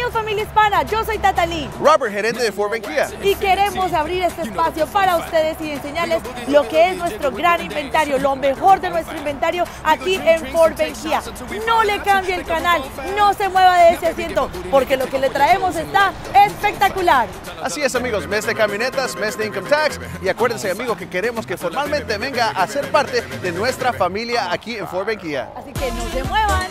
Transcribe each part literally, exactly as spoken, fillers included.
Bienvenidos familia hispana, yo soy Tata Lee. Robert, gerente de Ford Kia. Y queremos abrir este espacio para ustedes y enseñarles lo que es nuestro gran inventario, lo mejor de nuestro inventario aquí en Ford Kia. No le cambie el canal, no se mueva de ese asiento, porque lo que le traemos está espectacular. Así es amigos, mes de camionetas, mes de Income Tax, y acuérdense amigos que queremos que formalmente venga a ser parte de nuestra familia aquí en Ford Kia. Así que no se muevan.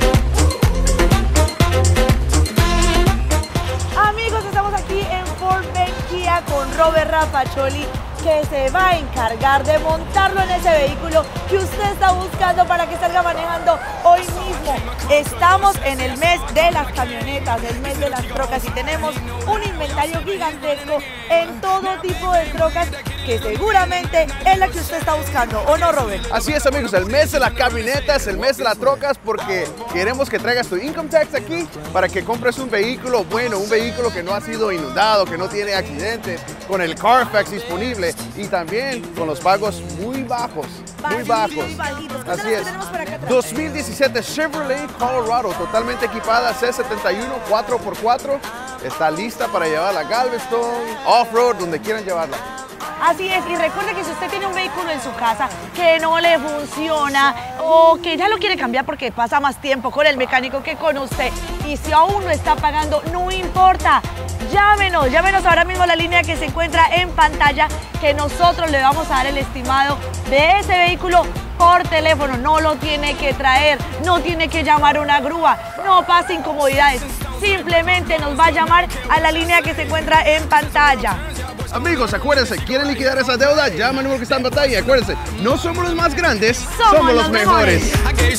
Amigos, estamos aquí en Ford Kia con Robert Rapacholi, que se va a encargar de montarlo en ese vehículo que usted está buscando para que salga manejando hoy mismo. Estamos en el mes de las camionetas, el mes de las trocas, y tenemos un inventario gigantesco en todo tipo de trocas que seguramente es la que usted está buscando, ¿o no, Robert? Así es amigos, el mes de las camionetas, el mes de las trocas, porque queremos que traigas tu Income Tax aquí para que compres un vehículo bueno, un vehículo que no ha sido inundado, que no tiene accidentes, con el Carfax disponible y también con los pagos muy bajos, muy bajos. Así es. dos mil diecisiete Chevrolet Colorado, totalmente equipada, C setenta y uno cuatro por cuatro, está lista para llevarla a Galveston, off-road, donde quieran llevarla. Así es, y recuerde que si usted tiene un vehículo en su casa que no le funciona o que ya lo quiere cambiar porque pasa más tiempo con el mecánico que con usted, y si aún no está pagando, no importa, llámenos, llámenos ahora mismo a la línea que se encuentra en pantalla, que nosotros le vamos a dar el estimado de ese vehículo por teléfono. No lo tiene que traer, no tiene que llamar a una grúa, no pase incomodidades, simplemente nos va a llamar a la línea que se encuentra en pantalla. Amigos, acuérdense, ¿quieren liquidar esa deuda? Llama al número que está en pantalla. Acuérdense, no somos los más grandes, somos, somos los, los mejores. mejores.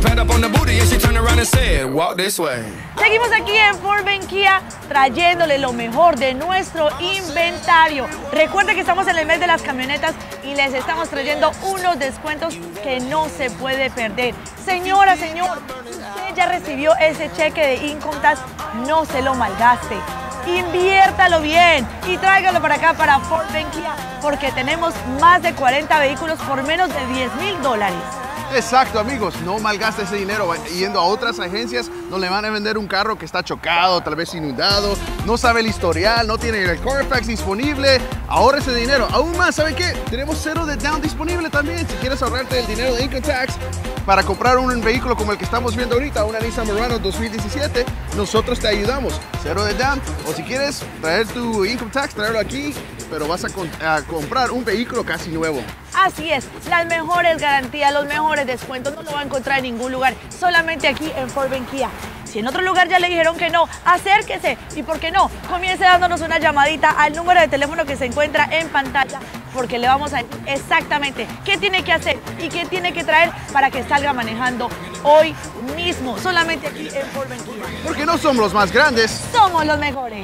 Seguimos aquí en Ford Kia trayéndole lo mejor de nuestro inventario. Recuerden que estamos en el mes de las camionetas y les estamos trayendo unos descuentos que no se puede perder. Señora, señor, usted ya recibió ese cheque de Income Tax, no se lo malgaste. Inviértalo bien y tráigalo para acá, para Ford Kia, porque tenemos más de cuarenta vehículos por menos de diez mil dólares. Exacto amigos, no malgaste ese dinero yendo a otras agencias donde le van a vender un carro que está chocado, tal vez inundado, no sabe el historial, no tiene el Carfax disponible. Ahorra ese dinero. Aún más, ¿saben qué? Tenemos cero de down disponible también. Si quieres ahorrarte el dinero de Income Tax para comprar un vehículo como el que estamos viendo ahorita, una Nissan Murano dos mil diecisiete, nosotros te ayudamos. Cero de down. O si quieres traer tu Income Tax, traerlo aquí, pero vas a, a comprar un vehículo casi nuevo. Así es, las mejores garantías, los mejores descuentos no lo va a encontrar en ningún lugar, solamente aquí en Ford Kia. Si en otro lugar ya le dijeron que no, acérquese, y por qué no, comience dándonos una llamadita al número de teléfono que se encuentra en pantalla, porque le vamos a decir exactamente qué tiene que hacer y qué tiene que traer para que salga manejando hoy mismo, solamente aquí en Ford Kia. Porque no somos los más grandes, somos los mejores.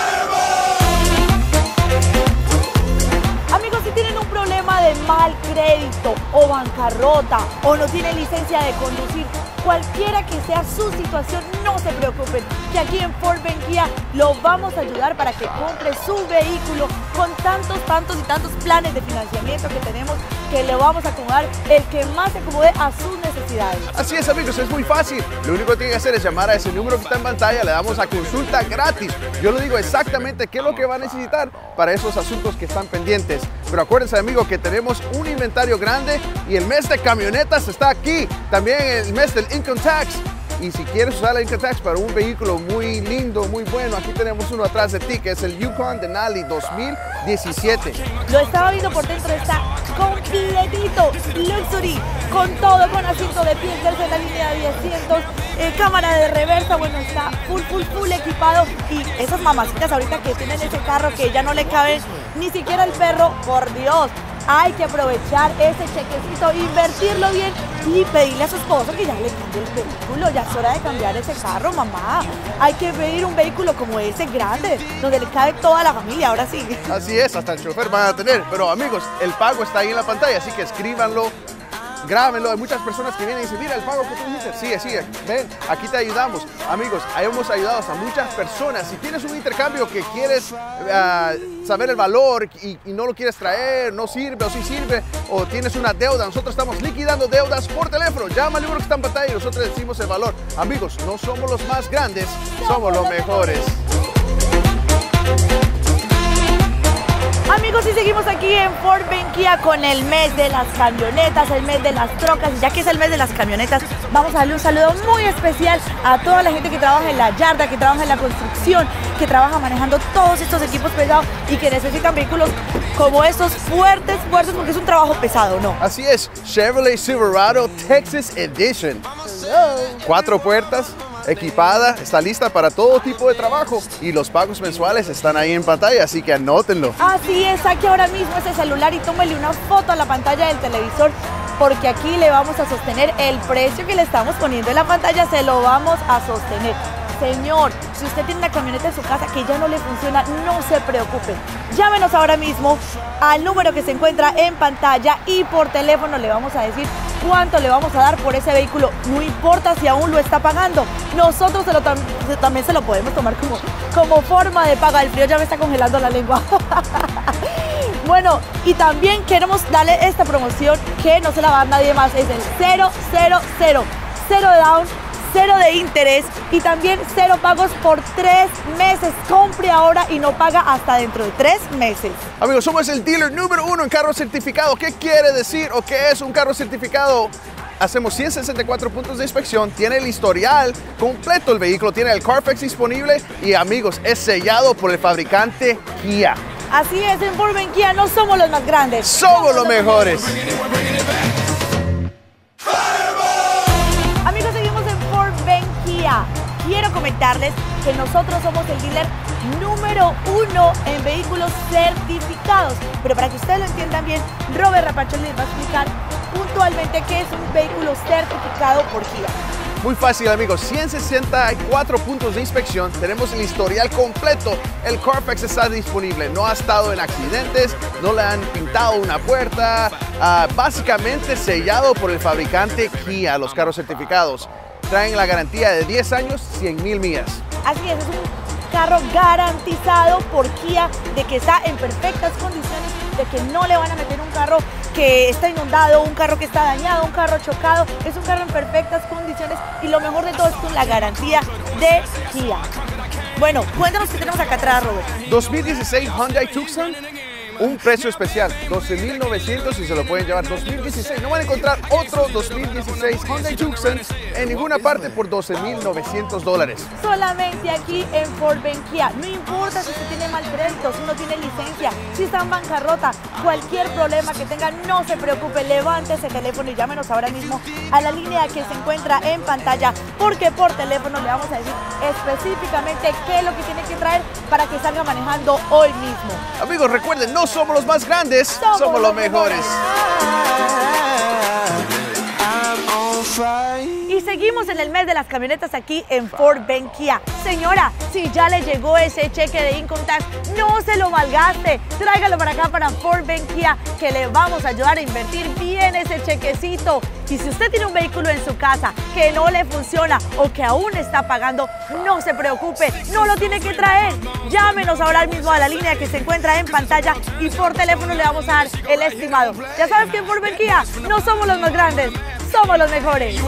Amigos, si tienen un problema de mal crédito o bancarrota o no tienen licencia de conducir, cualquiera que sea su situación, no se preocupen, que aquí en Ford Kia lo vamos a ayudar para que compre su vehículo con tantos, tantos y tantos planes de financiamiento que tenemos, que le vamos a acomodar el que más se acomode a sus necesidades. Así es amigos, es muy fácil. Lo único que tienen que hacer es llamar a ese número que está en pantalla, le damos a consulta gratis. Yo le digo exactamente qué es lo que va a necesitar para esos asuntos que están pendientes. Pero acuérdense amigos que tenemos un inventario grande y el mes de camionetas está aquí. También el mes del Income Tax. Y si quieres usar el Income Tax para un vehículo muy lindo, muy bueno, aquí tenemos uno atrás de ti, que es el Yukon Denali dos mil diecisiete. Lo estaba viendo por dentro, está completito, luxury, con todo, con asiento de piel, en la línea de asientos, eh, cámara de reversa, bueno, está full, full, full equipado. Y esas mamacitas ahorita que tienen ese carro que ya no le cabe ni siquiera el perro, por Dios. Hay que aprovechar ese chequecito, invertirlo bien y pedirle a su esposo que ya le cambie el vehículo. Ya es hora de cambiar ese carro, mamá. Hay que pedir un vehículo como ese grande, donde le cabe toda la familia, ahora sí. Así es, hasta el chofer van a tener. Pero amigos, el pago está ahí en la pantalla, así que escríbanlo grábenlo. Hay muchas personas que vienen y dicen, mira el pago que tú dijiste. Sí, sí, ven, aquí te ayudamos. Amigos, hemos ayudado a muchas personas. Si tienes un intercambio que quieres uh, saber el valor y, y no lo quieres traer, no sirve o sí sirve, o tienes una deuda, nosotros estamos liquidando deudas por teléfono. Llama al número que está en pantalla y nosotros decimos el valor. Amigos, no somos los más grandes, somos los mejores. Amigos, y seguimos aquí en Ford Benquía con el mes de las camionetas, el mes de las trocas. Y ya que es el mes de las camionetas, vamos a darle un saludo muy especial a toda la gente que trabaja en la yarda, que trabaja en la construcción, que trabaja manejando todos estos equipos pesados y que necesitan vehículos como estos fuertes, fuertes, porque es un trabajo pesado, ¿no? Así es, Chevrolet Silverado Texas Edition. Hello. Cuatro puertas, equipada, está lista para todo tipo de trabajo y los pagos mensuales están ahí en pantalla, así que anótenlo. Así es, saque ahora mismo ese celular y tómele una foto a la pantalla del televisor, porque aquí le vamos a sostener el precio que le estamos poniendo en la pantalla, se lo vamos a sostener. Señor, si usted tiene una camioneta en su casa que ya no le funciona, no se preocupe. Llámenos ahora mismo al número que se encuentra en pantalla y por teléfono le vamos a decir cuánto le vamos a dar por ese vehículo. No importa si aún lo está pagando, nosotros se lo tam también se lo podemos tomar como, como forma de paga. El frío ya me está congelando la lengua. Bueno, y también queremos darle esta promoción que no se la va a dar nadie más. Es el cero, cero, cero, cero de down, cero de interés y también cero pagos por tres meses. Compre ahora y no paga hasta dentro de tres meses. Amigos, somos el dealer número uno en carro certificado. ¿Qué quiere decir o qué es un carro certificado? Hacemos ciento sesenta y cuatro puntos de inspección, tiene el historial completo el vehículo, tiene el Carfax disponible y amigos, es sellado por el fabricante Kia. Así es, en Ford Benquía no somos los más grandes. Somos los mejores. Amigos, seguimos en Ford Benquía. Quiero comentarles que nosotros somos el dealer número uno en vehículos certificados. Pero para que ustedes lo entiendan bien, Robert Rapachol les va a explicar puntualmente qué es un vehículo certificado por Kia. Muy fácil, amigos, ciento sesenta y cuatro puntos de inspección, tenemos el historial completo, el Carfax está disponible, no ha estado en accidentes, no le han pintado una puerta, uh, básicamente sellado por el fabricante Kia, los carros certificados. Traen la garantía de diez años, cien mil millas. Así es, es un carro garantizado por Kia de que está en perfectas condiciones, de que no le van a meter un carro que está inundado, un carro que está dañado, un carro chocado. Es un carro en perfectas condiciones y lo mejor de todo es con la garantía de Kia. Bueno, cuéntanos qué tenemos acá atrás, Robert. dos mil dieciséis Hyundai Tucson, un precio especial, doce mil novecientos y se lo pueden llevar. Dos mil dieciséis, no van a encontrar otro dos mil dieciséis Hyundai Tucson en ninguna parte por doce mil novecientos dólares. Solamente aquí en Ford Benquía. No importa si usted tiene mal crédito, si no tiene licencia, si está en bancarrota, cualquier problema que tenga, no se preocupe, levante ese teléfono y llámenos ahora mismo a la línea que se encuentra en pantalla, porque por teléfono le vamos a decir específicamente qué es lo que tiene que traer para que salga manejando hoy mismo. Amigos, recuerden, no somos los más grandes, somos, somos los mejores. Y seguimos en el mes de las camionetas aquí en Ford Benquía. Señora, si ya le llegó ese cheque de Income Tax, no se lo malgaste. Tráigalo para acá, para Ford Benquía, que le vamos a ayudar a invertir bien ese chequecito. Y si usted tiene un vehículo en su casa que no le funciona o que aún está pagando, no se preocupe, no lo tiene que traer. Llámenos ahora mismo a la línea que se encuentra en pantalla y por teléfono le vamos a dar el estimado. Ya sabes que en Ford Benquía no somos los más grandes, somos los mejores.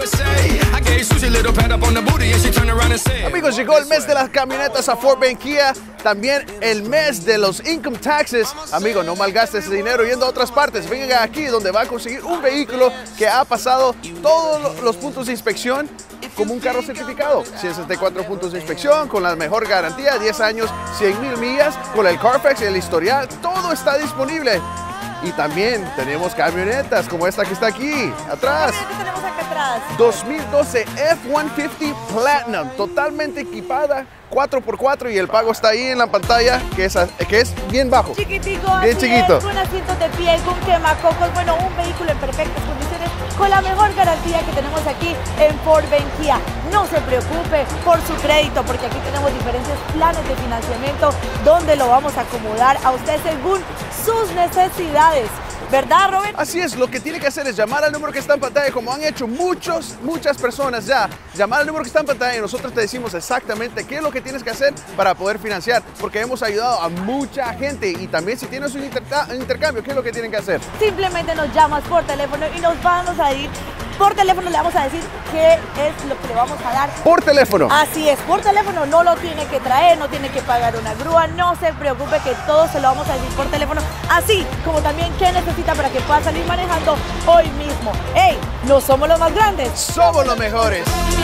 Amigos, llegó el mes de las camionetas a Ford Benquía, también el mes de los income taxes. Amigos, no malgaste ese dinero yendo a otras partes. Vengan aquí donde va a conseguir un vehículo que ha pasado todos los puntos de inspección como un carro certificado. ciento sesenta y cuatro puntos de inspección con la mejor garantía, diez años, cien mil millas, con el Carfax y el historial, todo está disponible. Y también tenemos camionetas como esta que está aquí, atrás. ¿Qué tenemos acá atrás? dos mil doce F ciento cincuenta Platinum, totalmente equipada, cuatro por cuatro y el pago está ahí en la pantalla, que es, que es bien bajo. Chiquitico, bien así chiquito. Es, con asientos de piel, con quemacocos, bueno, un vehículo en perfectas condiciones, con la mejor garantía que tenemos aquí en Ford Benquía. No se preocupe por su crédito, porque aquí tenemos diferentes planes de financiamiento donde lo vamos a acomodar a usted según sus necesidades. ¿Verdad, Robert? Así es, lo que tiene que hacer es llamar al número que está en pantalla, como han hecho muchos, muchas personas ya. Llamar al número que está en pantalla y nosotros te decimos exactamente qué es lo que tienes que hacer para poder financiar, porque hemos ayudado a mucha gente. Y también si tienes un intercambio, ¿qué es lo que tienen que hacer? Simplemente nos llamas por teléfono y nos vamos a ir por teléfono, le vamos a decir qué es lo que le vamos a dar. Por teléfono. Así es, por teléfono, no lo tiene que traer, no tiene que pagar una grúa, no se preocupe que todo se lo vamos a decir por teléfono, así como también qué necesita para que pueda salir manejando hoy mismo. ¡Ey! No somos los más grandes, somos los mejores.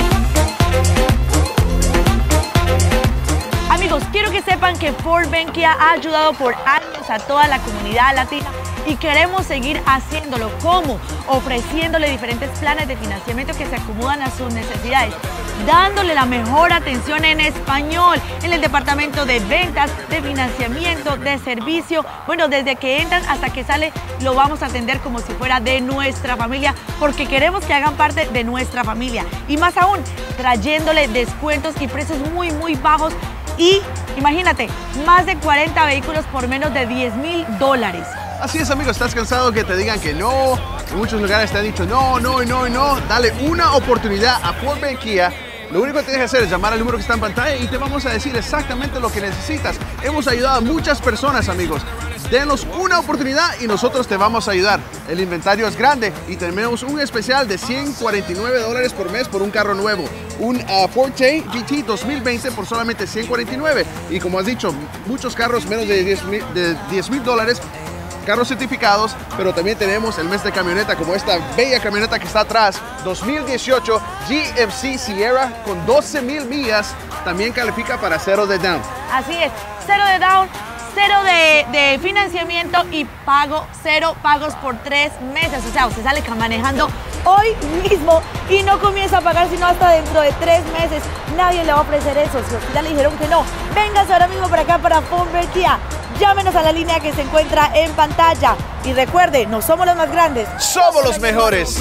Amigos, quiero que sepan que Ford Benkia ha ayudado por años a toda la comunidad latina y queremos seguir haciéndolo. ¿Cómo? Ofreciéndole diferentes planes de financiamiento que se acomodan a sus necesidades, dándole la mejor atención en español en el departamento de ventas, de financiamiento, de servicio. Bueno, desde que entran hasta que sale lo vamos a atender como si fuera de nuestra familia, porque queremos que hagan parte de nuestra familia. Y más aún, trayéndole descuentos y precios muy, muy bajos. Y imagínate, más de cuarenta vehículos por menos de diez mil dólares. Así es, amigos, ¿estás cansado que te digan que no? En muchos lugares te han dicho no, no y no y no. Dale una oportunidad a Ford Benkia. Lo único que tienes que hacer es llamar al número que está en pantalla y te vamos a decir exactamente lo que necesitas. Hemos ayudado a muchas personas, amigos. Denos una oportunidad y nosotros te vamos a ayudar. El inventario es grande y tenemos un especial de ciento cuarenta y nueve dólares por mes por un carro nuevo. Un uh, Forte G T dos mil veinte por solamente ciento cuarenta y nueve. Y como has dicho, muchos carros menos de diez mil dólares. Carros certificados, pero también tenemos el mes de camioneta, como esta bella camioneta que está atrás, dos mil dieciocho G M C Sierra con doce mil millas, también califica para cero de down. Así es, cero de down, cero de, de financiamiento y pago, cero pagos por tres meses. O sea, usted sale manejando hoy mismo y no comienza a pagar sino hasta dentro de tres meses. Nadie le va a ofrecer eso. Si a usted ya le dijeron que no, véngase ahora mismo para acá para Ford Benkia. Llámenos a la línea que se encuentra en pantalla. Y recuerde, no somos los más grandes, somos los mejores.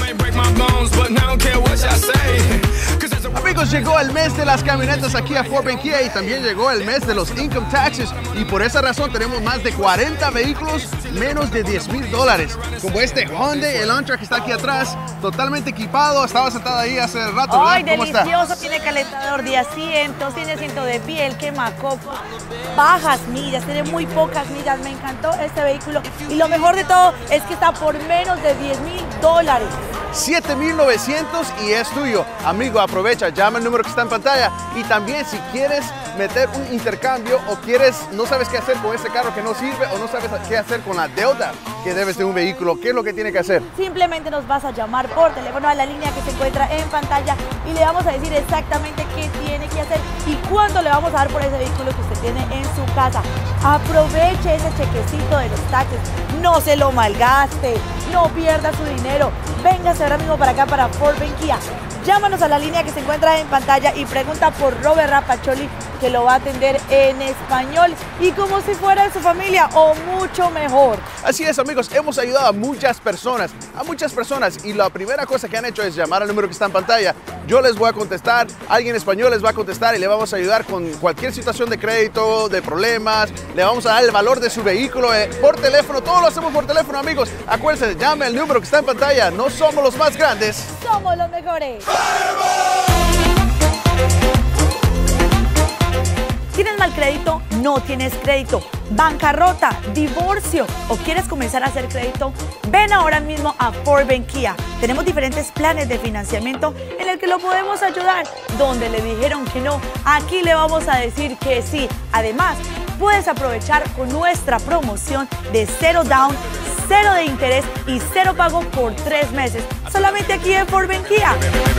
Amigos, llegó el mes de las camionetas aquí a Ford Benkia y también llegó el mes de los income taxes. Y por esa razón tenemos más de cuarenta vehículos menos de diez mil dólares. Como este Honda Elantra que está aquí atrás, totalmente equipado. Estaba sentada ahí hace rato, ¿verdad? ¡Ay, ¿Cómo delicioso! está? Tiene calentador de asientos, tiene asiento de piel, quemacoco, bajas millas, tiene muy pocas millas. Me encantó este vehículo y lo mejor de todo es que está por menos de diez mil dólares. siete mil novecientos y es tuyo. Amigo, aprovecha, llama el número que está en pantalla. Y también si quieres meter un intercambio o quieres, no sabes qué hacer con ese carro que no sirve o no sabes qué hacer con la deuda que debes de un vehículo, ¿qué es lo que tiene que hacer? Simplemente nos vas a llamar por teléfono a la línea que se encuentra en pantalla y le vamos a decir exactamente qué tiene que hacer y cuánto le vamos a dar por ese vehículo que usted tiene en su casa. Aproveche ese chequecito de los taxes, no se lo malgaste, no pierda su dinero. Véngase ahora mismo para acá para Ford Benkia. Llámanos a la línea que se encuentra en pantalla y pregunta por Robert Rapacholi, que lo va a atender en español y como si fuera de su familia o mucho mejor. Así es, amigos, hemos ayudado a muchas personas, a muchas personas y la primera cosa que han hecho es llamar al número que está en pantalla. Yo les voy a contestar, alguien español les va a contestar y le vamos a ayudar con cualquier situación de crédito, de problemas, le vamos a dar el valor de su vehículo eh, por teléfono, todo lo hacemos por teléfono, amigos. Acuérdense, llame al número que está en pantalla, no somos los más grandes, somos los mejores. ¿Tienes mal crédito? ¿No tienes crédito? ¿Bancarrota? ¿Divorcio? ¿O quieres comenzar a hacer crédito? Ven ahora mismo a Ford Benkia. Tenemos diferentes planes de financiamiento en el que lo podemos ayudar. Donde le dijeron que no, aquí le vamos a decir que sí. Además, puedes aprovechar con nuestra promoción de cero down, cero de interés y cero pago por tres meses. Solamente aquí en Ford Benkia.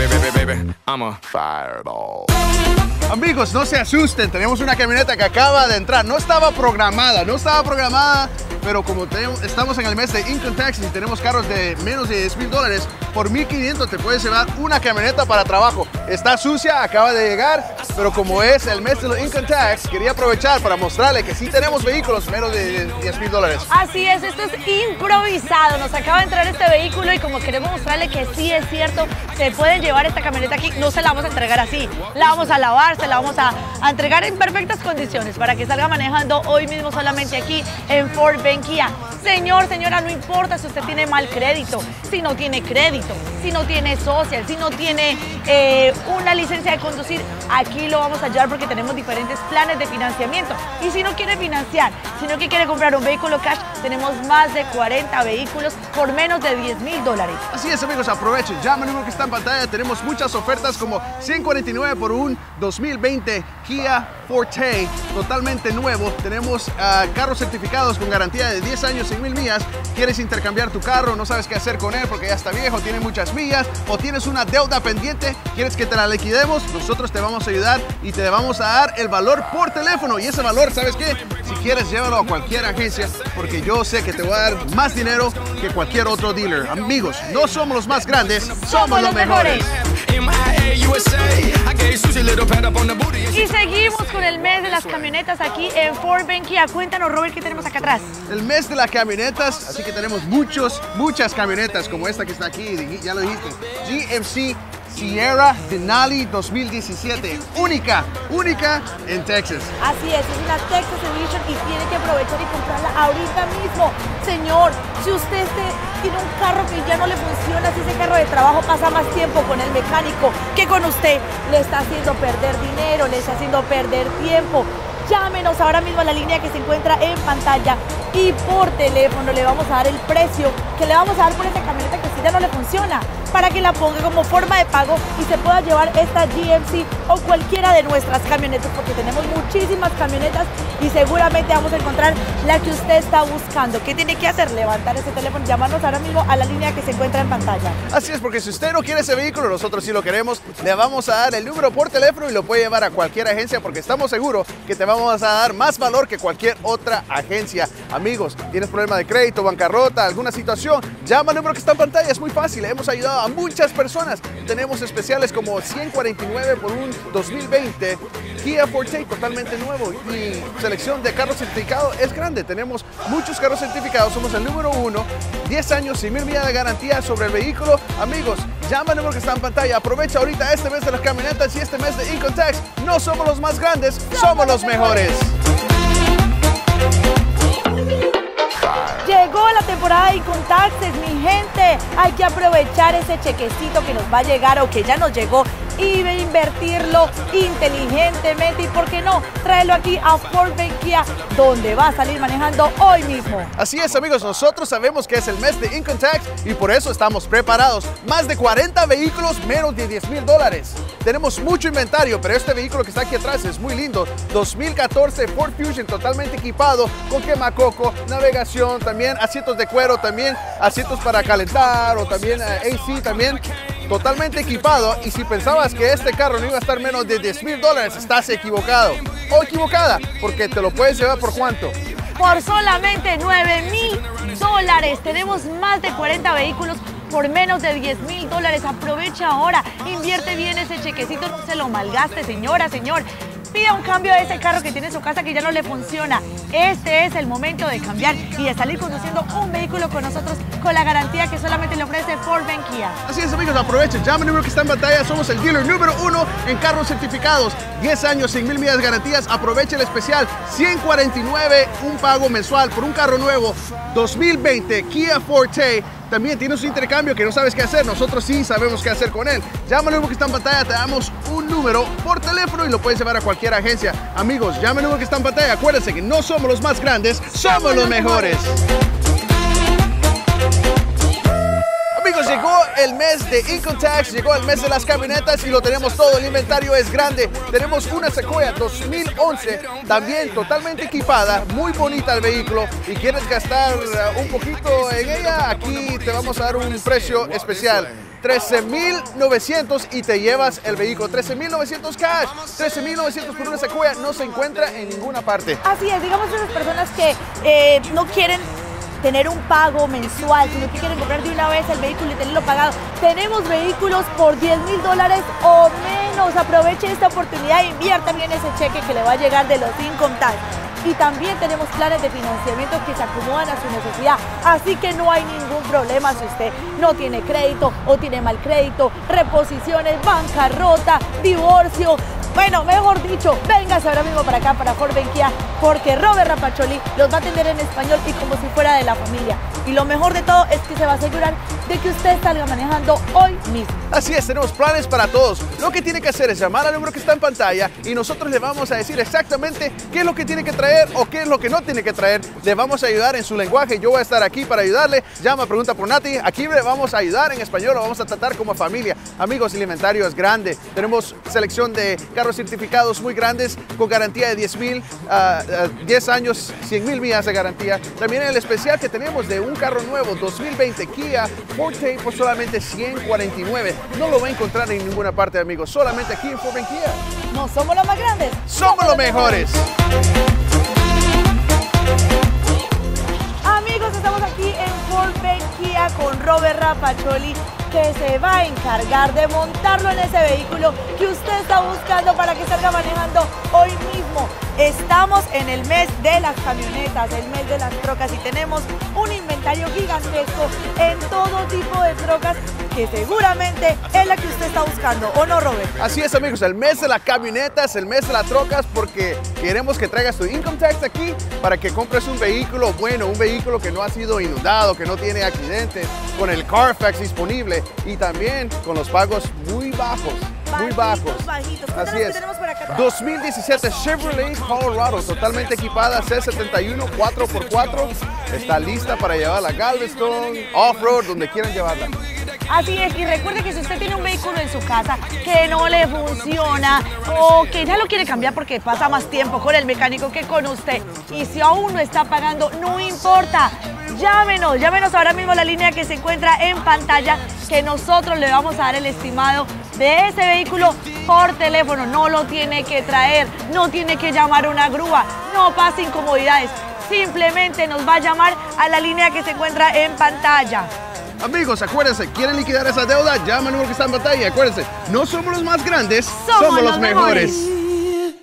Amigos, no se asusten, tenemos una camioneta que acaba de entrar. No estaba programada, no estaba programada, pero como tenemos, estamos en el mes de Income Tax y tenemos carros de menos de diez mil dólares, por mil quinientos te puedes llevar una camioneta para trabajo. Está sucia, acaba de llegar, pero como es el mes de los Income Tax, quería aprovechar para mostrarle que sí tenemos vehículos menos de diez mil dólares. Así es, esto es improvisado. Nos acaba de entrar este vehículo y como queremos mostrarle recuerde que sí es cierto, se pueden llevar esta camioneta aquí, no se la vamos a entregar así, la vamos a lavar, se la vamos a, a entregar en perfectas condiciones para que salga manejando hoy mismo solamente aquí en Fort Bend Kia. Señor, señora, no importa si usted tiene mal crédito, si no tiene crédito, si no tiene social, si no tiene eh, una licencia de conducir, aquí lo vamos a ayudar porque tenemos diferentes planes de financiamiento. Y si no quiere financiar, sino que quiere comprar un vehículo cash, tenemos más de cuarenta vehículos por menos de diez mil dólares. Así es, amigos, aprovechen, llama al número que está en pantalla. Tenemos muchas ofertas como ciento cuarenta y nueve por un dos mil veinte Kia Forte totalmente nuevo. Tenemos uh, carros certificados con garantía de diez años, cien mil millas. ¿Quieres intercambiar tu carro? No sabes qué hacer con él porque ya está viejo, tiene muchas millas, o tienes una deuda pendiente, ¿quieres que te la liquidemos? Nosotros te vamos a ayudar y te vamos a dar el valor por teléfono. Y ese valor, ¿sabes qué? Si quieres, llévalo a cualquier agencia porque yo sé que te voy a dar más dinero que cualquier otro dealer. Amigos, no somos los más grandes, somos, somos los mejores. Y seguimos con el mes de las camionetas aquí en Fort Bend Kia. Cuéntanos, Robert, ¿qué tenemos acá atrás? El mes de las camionetas, así que tenemos muchos, muchas camionetas como esta que está aquí, ya lo dijiste, G M C Sierra Denali dos mil diecisiete, única, única en Texas. Así es, es una Texas Edition y tiene que aprovechar y comprarla ahorita mismo. Señor, si usted tiene un carro que ya no le funciona, si ese carro de trabajo pasa más tiempo con el mecánico que con usted, le está haciendo perder dinero, le está haciendo perder tiempo. Llámenos ahora mismo a la línea que se encuentra en pantalla y por teléfono le vamos a dar el precio que le vamos a dar por esta camioneta que si ya no le funciona, para que la ponga como forma de pago y se pueda llevar esta G M C o cualquiera de nuestras camionetas, porque tenemos muchísimas camionetas y seguramente vamos a encontrar la que usted está buscando. ¿Qué tiene que hacer? Levantar ese teléfono y llamarnos ahora mismo a la línea que se encuentra en pantalla. Así es, porque si usted no quiere ese vehículo, nosotros sí lo queremos. Le vamos a dar el número por teléfono y lo puede llevar a cualquier agencia porque estamos seguros que te vamos a dar más valor que cualquier otra agencia. Amigos, tienes problema de crédito, bancarrota, alguna situación, llama al número que está en pantalla. Es muy fácil, hemos ayudado a muchas personas. Tenemos especiales como ciento cuarenta y nueve por un dos mil veinte Kia Forte totalmente nuevo y selección de carros certificados es grande. Tenemos muchos carros certificados, somos el número uno, diez años, cien mil millas de garantía sobre el vehículo. Amigos, llama al número que está en pantalla. Aprovecha ahorita este mes de las camionetas y este mes de Income Tax. No somos los más grandes, somos, somos los mejores. Llegó la temporada de Income Taxes, mi gente. Hay que aprovechar ese chequecito que nos va a llegar o que ya nos llegó y invertirlo inteligentemente y, ¿por qué no?, traerlo aquí a Fort Bend Kia, donde va a salir manejando hoy mismo. Así es, amigos, nosotros sabemos que es el mes de Income Tax y por eso estamos preparados. Más de cuarenta vehículos, menos de diez mil dólares. Tenemos mucho inventario, pero este vehículo que está aquí atrás es muy lindo. dos mil catorce Ford Fusion totalmente equipado con quemacoco, navegación, también asientos de cuero, también asientos para calentar o también uh, A C también. Totalmente equipado, y si pensabas que este carro no iba a estar menos de diez mil dólares, estás equivocado o equivocada, porque te lo puedes llevar por ¿cuánto? Por solamente nueve mil dólares. Tenemos más de cuarenta vehículos por menos de diez mil dólares. Aprovecha ahora, invierte bien ese chequecito, no se lo malgaste, señora, señor. Pida un cambio de ese carro que tiene en su casa que ya no le funciona. Este es el momento de cambiar y de salir conduciendo un vehículo con nosotros con la garantía que solamente le ofrece Fort Bend Kia. Así es, amigos, aprovechen, llama el número que está en pantalla. Somos el dealer número uno en carros certificados. diez años, cien mil millas de garantías. Aprovecha el especial, ciento cuarenta y nueve, un pago mensual por un carro nuevo dos mil veinte Kia Forte. También tienes un intercambio que no sabes qué hacer, nosotros sí sabemos qué hacer con él. Llama al número que está en pantalla, te damos un número por teléfono y lo puedes llevar a cualquier agencia. Amigos, llama al número que está en pantalla, acuérdense que no somos los más grandes, somos, somos los mejores. Amigos, llegó el mes de Income Tax, llegó el mes de las camionetas y lo tenemos todo, el inventario es grande. Tenemos una Sequoia dos mil once, también totalmente equipada, muy bonita el vehículo, y quieres gastar un poquito en ella, aquí te vamos a dar un precio especial. trece mil novecientos y te llevas el vehículo. trece mil novecientos cash, trece mil novecientos por una Sequoia, no se encuentra en ninguna parte. Así es, digamos esas personas que eh, no quieren tener un pago mensual, sino que quieren comprar de una vez el vehículo y tenerlo pagado. Tenemos vehículos por diez mil dólares o menos. Aproveche esta oportunidad e invierta bien ese cheque que le va a llegar de los Income Tax. y también tenemos planes de financiamiento que se acomodan a su necesidad, así que no hay ningún problema si usted no tiene crédito o tiene mal crédito, reposiciones, bancarrota, divorcio. Bueno, mejor dicho, véngase ahora mismo para acá, para Ford Kia, porque Robert Rapaccioli los va a atender en español y como si fuera de la familia. Y lo mejor de todo es que se va a asegurar de que usted salga manejando hoy mismo. Así es, tenemos planes para todos. Lo que tiene que hacer es llamar al número que está en pantalla y nosotros le vamos a decir exactamente qué es lo que tiene que traer o qué es lo que no tiene que traer. Le vamos a ayudar en su lenguaje. Yo voy a estar aquí para ayudarle. Llama, pregunta por Nati. Aquí le vamos a ayudar en español. Lo vamos a tratar como familia. Amigos, el inventario es grande. Tenemos selección de carros certificados muy grandes con garantía de diez mil, uh, uh, diez años, cien mil millas de garantía. También el especial que tenemos de un carro nuevo dos mil veinte Kia Forte por solamente ciento cuarenta y nueve. No lo va a encontrar en ninguna parte, amigos, solamente aquí en Ford Kia. No somos los más grandes, somos, somos los mejores. mejores. Amigos, estamos aquí en Ford Kia con Robert Rapaccioli, que se va a encargar de montarlo en ese vehículo que usted está buscando para que salga manejando hoy mismo. Estamos en el mes de las camionetas, el mes de las trocas, y tenemos un inventario gigantesco en todo tipo de trocas que seguramente es la que usted está buscando, ¿o no, Robert? Así es, amigos, el mes de las camionetas, el mes de las trocas, porque queremos que traigas tu income tax aquí para que compres un vehículo bueno, un vehículo que no ha sido inundado, que no tiene accidentes, con el Carfax disponible y también con los pagos muy bajos. Muy bajos. Bajitos. Así es. dos mil diecisiete Chevrolet Colorado, totalmente equipada, C setenta y uno cuatro por cuatro. Está lista para llevarla a Galveston, off-road, donde quieran llevarla. Así es, y recuerde que si usted tiene un vehículo en su casa que no le funciona o que ya lo quiere cambiar porque pasa más tiempo con el mecánico que con usted, y si aún no está pagando, no importa. Llámenos, llámenos ahora mismo a la línea que se encuentra en pantalla, que nosotros le vamos a dar el estimado de ese vehículo por teléfono. No lo tiene que traer, no tiene que llamar a una grúa, no pase incomodidades. Simplemente nos va a llamar a la línea que se encuentra en pantalla. Amigos, acuérdense, ¿quieren liquidar esa deuda? Llama al número que está en pantalla. Acuérdense, no somos los más grandes, somos, somos los, los mejores. mejores.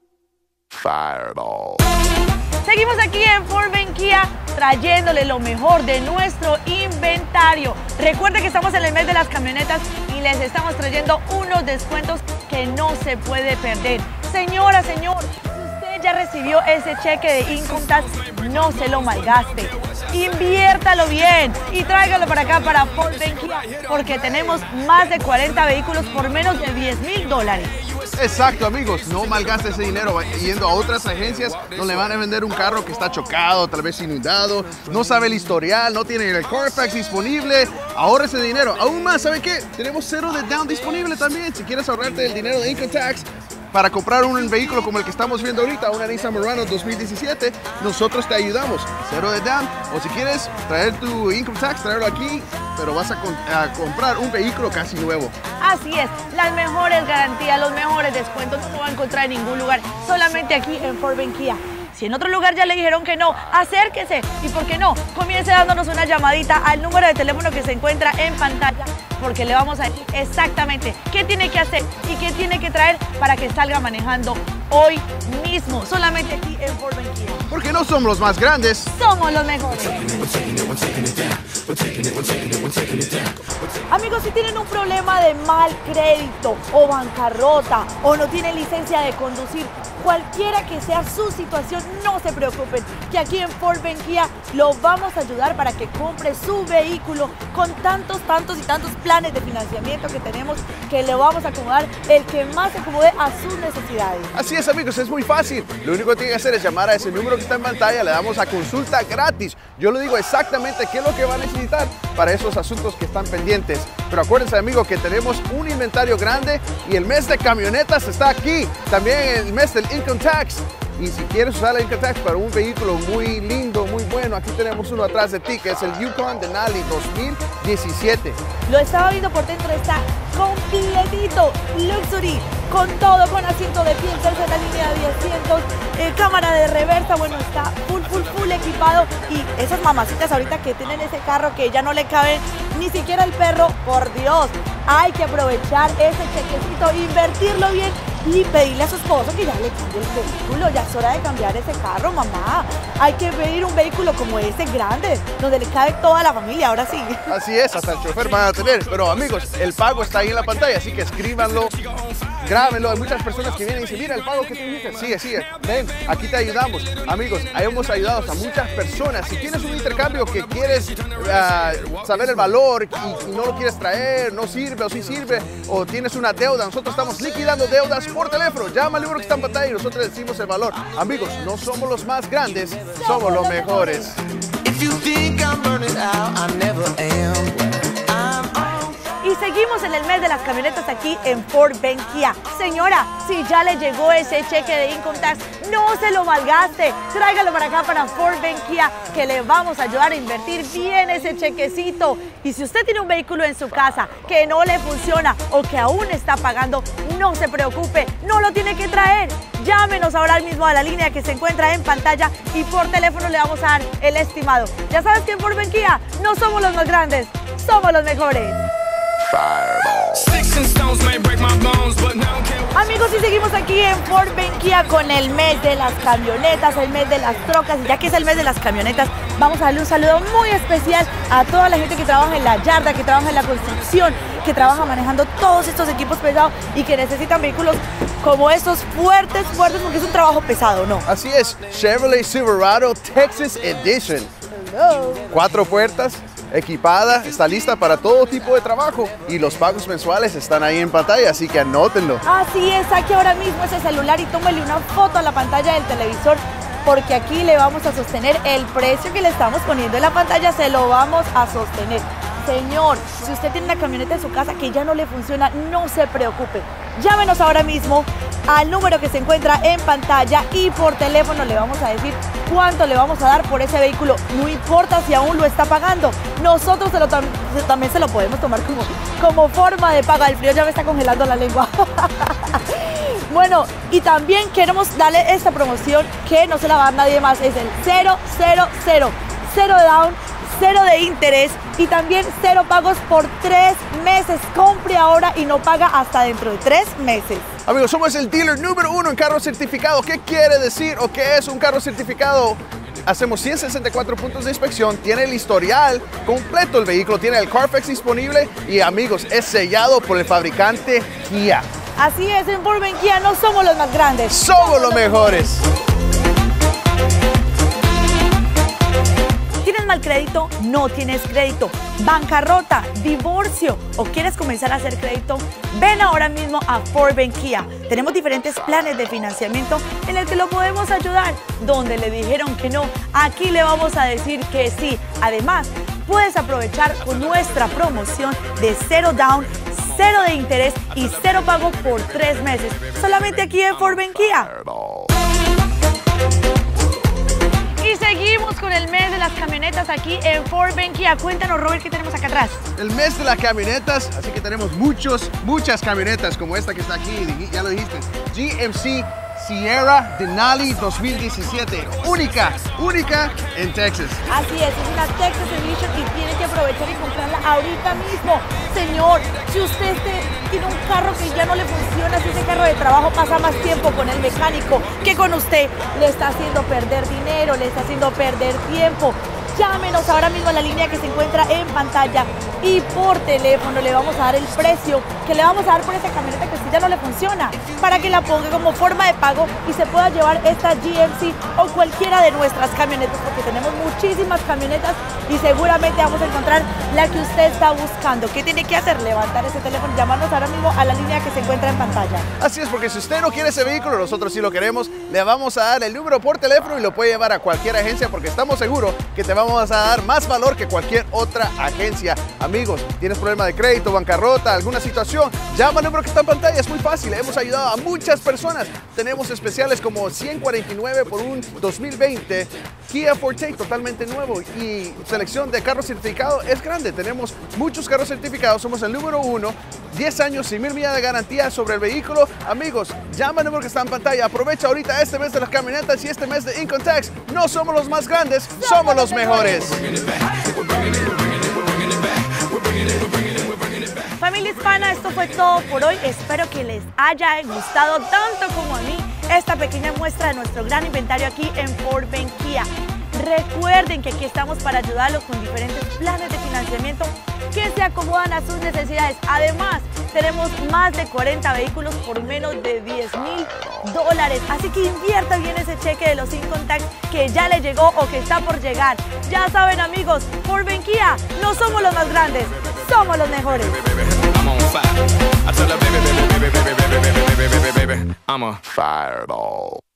Fireball. Seguimos aquí en Ford Kia trayéndole lo mejor de nuestro inventario. Recuerde que estamos en el mes de las camionetas y les estamos trayendo unos descuentos que no se puede perder. Señora, señor, ya recibió ese cheque de income tax, no se lo malgaste. Inviértalo bien y tráigalo para acá, para Ford Kia, porque tenemos más de cuarenta vehículos por menos de diez mil dólares. Exacto, amigos, no malgaste ese dinero yendo a otras agencias donde van a vender un carro que está chocado, tal vez inundado, no sabe el historial, no tiene el Carfax disponible. Ahorra ese dinero. Aún más, ¿sabe qué? Tenemos cero de down disponible también. Si quieres ahorrarte el dinero de income tax para comprar un vehículo como el que estamos viendo ahorita, una Nissan Murano dos mil diecisiete, nosotros te ayudamos. Cero de down. O si quieres traer tu income tax, traerlo aquí, pero vas a, con, a comprar un vehículo casi nuevo. Así es, las mejores garantías, los mejores descuentos no lo va a encontrar en ningún lugar, solamente aquí en Ford Kia. Si en otro lugar ya le dijeron que no, acérquese y ¿por qué no? Comience dándonos una llamadita al número de teléfono que se encuentra en pantalla, porque le vamos a decir exactamente qué tiene que hacer y qué tiene que traer para que salga manejando hoy mismo, solamente aquí en Ford Kia. Porque no somos los más grandes, somos los mejores. Amigos, si tienen un problema de mal crédito o bancarrota o no tienen licencia de conducir, cualquiera que sea su situación, no se preocupen, que aquí en Ford Kia lo vamos a ayudar para que compre su vehículo con tantos, tantos y tantos planes de financiamiento que tenemos, que le vamos a acomodar el que más se acomode a sus necesidades. Así es, amigos, es muy fácil. Lo único que tiene que hacer es llamar a ese número que está en pantalla, le damos a consulta gratis. Yo le digo exactamente qué es lo que va a necesitar para esos asuntos que están pendientes. Pero acuérdense, amigos, que tenemos un inventario grande y el mes de camionetas está aquí. También el mes del income tax. Y si quieres usar el income tax para un vehículo muy lindo, muy bueno, aquí tenemos uno atrás de ti, que es el Yukon Denali dos mil diecisiete. Lo estaba viendo por dentro, está completito, luxury, con todo, con asiento de piel, tercera línea de asientos, eh, cámara de reversa, bueno, está full, full, full equipado. Y esas mamacitas ahorita que tienen ese carro que ya no le cabe ni siquiera el perro, por Dios, hay que aprovechar ese chequecito, invertirlo bien y pedirle a su esposo que ya le cambie el vehículo. Ya es hora de cambiar ese carro, mamá. Hay que pedir un vehículo como este grande, donde le cabe toda la familia, ahora sí. Así es, hasta el chofer van a tener. Pero amigos, el pago está ahí en la pantalla, así que escríbanlo, grábenlo. Hay muchas personas que vienen y dicen, mira el pago que tú dijiste. Sigue, sigue, ven, aquí te ayudamos. Amigos, hemos ayudado a muchas personas. Si tienes un intercambio que quieres uh, saber el valor y, y no lo quieres traer, no sirve o sí sirve, o tienes una deuda, nosotros estamos liquidando deudas por teléfono. Llama al número que está en pantalla y nosotros decimos el valor. Amigos, no somos los más grandes, somos los mejores. Y seguimos en el mes de las camionetas aquí en Fort Bend Kia. Señora, si ya le llegó ese cheque de Income Tax, no se lo malgaste. Tráigalo para acá, para Fort Bend Kia, que le vamos a ayudar a invertir bien ese chequecito. Y si usted tiene un vehículo en su casa que no le funciona o que aún está pagando, no se preocupe, no lo tiene que traer. Llámenos ahora mismo a la línea que se encuentra en pantalla y por teléfono le vamos a dar el estimado. Ya sabes que en Fort Bend Kia no somos los más grandes, somos los mejores. Amigos, y seguimos aquí en Fort Bend Kia con el mes de las camionetas, el mes de las trocas. Y ya que es el mes de las camionetas, vamos a darle un saludo muy especial a toda la gente que trabaja en la yarda, que trabaja en la construcción, que trabaja manejando todos estos equipos pesados y que necesitan vehículos como estos fuertes, fuertes, porque es un trabajo pesado, ¿no? Así es, Chevrolet Silverado Texas Edition. Hello. Cuatro puertas, equipada, está lista para todo tipo de trabajo y los pagos mensuales están ahí en pantalla, así que anótenlo. Así es, saque ahora mismo ese celular y tómele una foto a la pantalla del televisor, porque aquí le vamos a sostener el precio que le estamos poniendo en la pantalla, se lo vamos a sostener. Señor, si usted tiene una camioneta en su casa que ya no le funciona, no se preocupe. Llámenos ahora mismo al número que se encuentra en pantalla y por teléfono le vamos a decir cuánto le vamos a dar por ese vehículo. No importa si aún lo está pagando, nosotros se lo tam también se lo podemos tomar como, como forma de paga. El frío ya me está congelando la lengua. Bueno, y también queremos darle esta promoción que no se la va a dar nadie más. Es el cero, cero, cero, cero down, cero de interés y también cero pagos por tres meses. Compre ahora y no paga hasta dentro de tres meses. Amigos, somos el dealer número uno en carro certificado. ¿Qué quiere decir o qué es un carro certificado? Hacemos ciento sesenta y cuatro puntos de inspección, tiene el historial completo el vehículo, tiene el Carfax disponible y amigos, es sellado por el fabricante Kia. Así es, en Fort Bend Kia no somos los más grandes, somos, somos los mejores. ¿Tienes mal crédito? No tienes crédito. ¿Bancarrota? ¿Divorcio? ¿O quieres comenzar a hacer crédito? Ven ahora mismo a Fort Bend Kia. Tenemos diferentes planes de financiamiento en el que lo podemos ayudar. Donde le dijeron que no, aquí le vamos a decir que sí. Además, puedes aprovechar con nuestra promoción de cero down, cero de interés y cero pago por tres meses. Solamente aquí en Fort Bend Kia. Y seguimos con el mes de las camionetas aquí en Fort Bend Kia. Cuéntanos, Robert, ¿qué tenemos acá atrás? El mes de las camionetas, así que tenemos muchos, muchas camionetas como esta que está aquí, ya lo dijiste. G M C Sierra Denali dos mil diecisiete, única, única en Texas. Así es, es una Texas Edition y tiene que aprovechar y comprarla ahorita mismo. Señor, si usted tiene un carro que ya no le funciona, si ese carro de trabajo pasa más tiempo con el mecánico que con usted, le está haciendo perder dinero, le está haciendo perder tiempo. Llámenos ahora mismo a la línea que se encuentra en pantalla y por teléfono le vamos a dar el precio que le vamos a dar por esa camioneta que si ya no le funciona, para que la ponga como forma de pago y se pueda llevar esta G M C o cualquiera de nuestras camionetas, porque tenemos muchísimas camionetas y seguramente vamos a encontrar la que usted está buscando. ¿Qué tiene que hacer? Levantar ese teléfono y llamarnos ahora mismo a la línea que se encuentra en pantalla. Así es, porque si usted no quiere ese vehículo, nosotros sí lo queremos, le vamos a dar el número por teléfono y lo puede llevar a cualquier agencia, porque estamos seguros que te vamos a dar más valor que cualquier otra agencia. Amigos, ¿tienes problema de crédito, bancarrota, alguna situación? Llama al número que está en pantalla, es muy fácil. Hemos ayudado a muchas personas. Tenemos especiales como ciento cuarenta y nueve por un dos mil veinte Kia Forte totalmente nuevo y selección de carros certificados es grande. Tenemos muchos carros certificados, somos el número uno, diez años y mil millas de garantía sobre el vehículo. Amigos, llama al número que está en pantalla. Aprovecha ahorita este mes de las camionetas y este mes de Income Tax. No somos los más grandes, somos los mejores. Familia, familia hispana, esto fue todo por hoy. Espero que les haya gustado tanto como a mí esta pequeña muestra de nuestro gran inventario aquí en Fort Bend Kia. Recuerden que aquí estamos para ayudarlos con diferentes planes de financiamiento que se acomodan a sus necesidades. Además, tenemos más de cuarenta vehículos por menos de diez mil dólares. Así que invierta bien ese cheque de los income tax que ya le llegó o que está por llegar. Ya saben, amigos, Fort Bend Kia no somos los más grandes, somos los mejores. I'm a fireball.